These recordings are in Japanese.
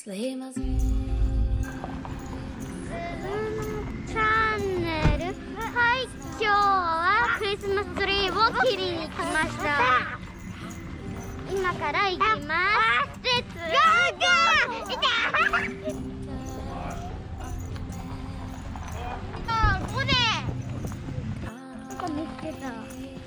チャンネル。はい、今日はクリスマスツリーを切りに来ました。今から行きます。レッツゴーゴー。これここ見つけた。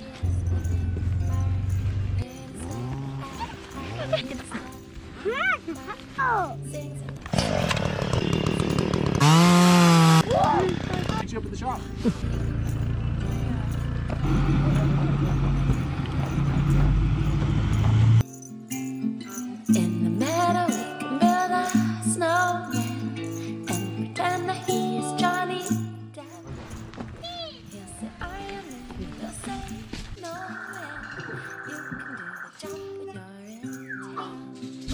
Meet you up at the shop. In the meadow, we can build a snowman and pretend that he is Johnny Depp. He'll say, I am in, he'll say, no man. You can do the jump when you're in town.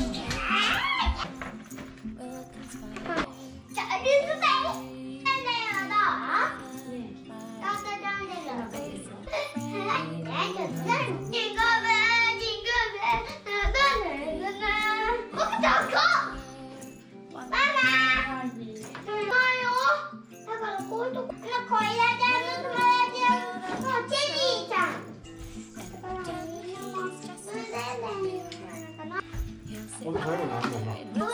We'll conspire. What kind of